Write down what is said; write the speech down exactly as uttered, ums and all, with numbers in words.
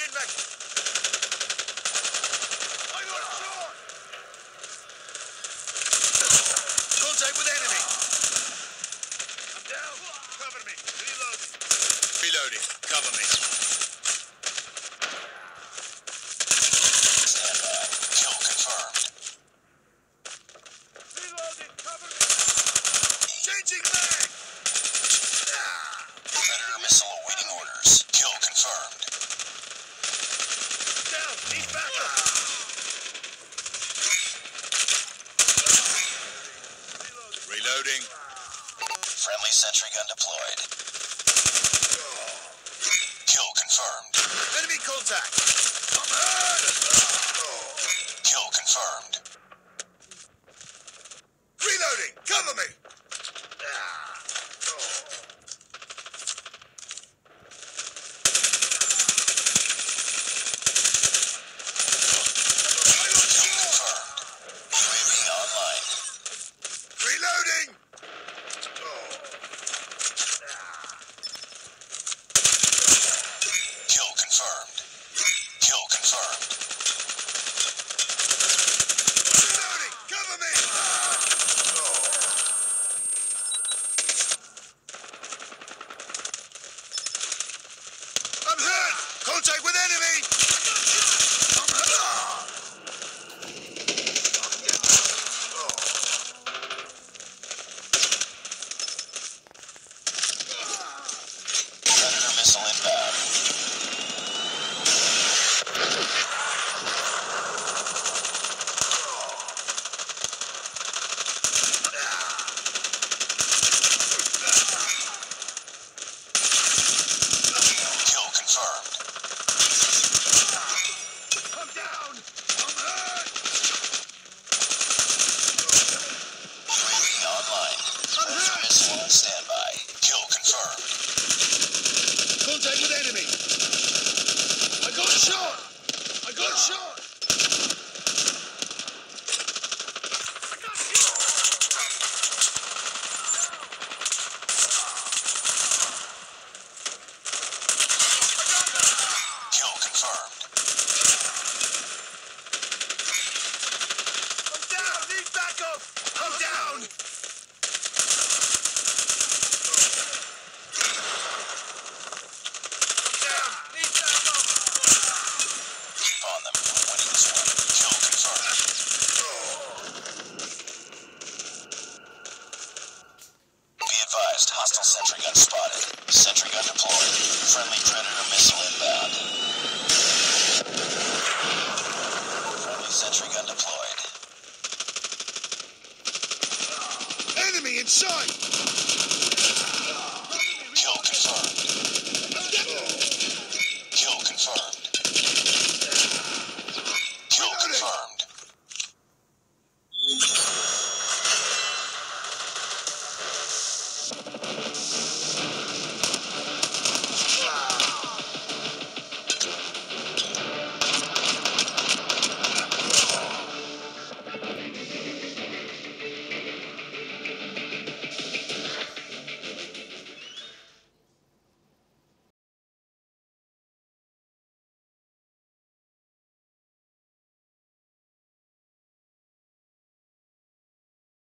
Engine mech! I got shot! Contact with enemy! I'm down! Cover me! Reloading! Reloading! Cover me! Stand by. Kill confirmed. Reloading! Cover me! Changing mag! Predator missile awaiting orders. Kill confirmed. Down! Need backup! Reloading. Friendly sentry gun deployed. Kill confirmed. Enemy contact! I'm hurt! Kill confirmed. Reloading! Cover me! Reloading! Kill confirmed. Kill confirmed. Reloading! Cover me! I'm hurt! Contact with enemy! I'm hurt! Predator missile inbound. Kill confirmed. I'm down! I'm hurt! U A V online. Predator missile on standby. Kill confirmed. Contact with enemy! I got shot! I got shot! I got shot! Kill confirmed. I'm down! Need backup! I'm down! I'm down! Need backup! Keep on them. We're winning this one. Kill confirmed. Be advised, hostile sentry gun spotted. Sentry gun deployed. Friendly Predator missile inbound. Friendly sentry gun deployed. Enemy in sight!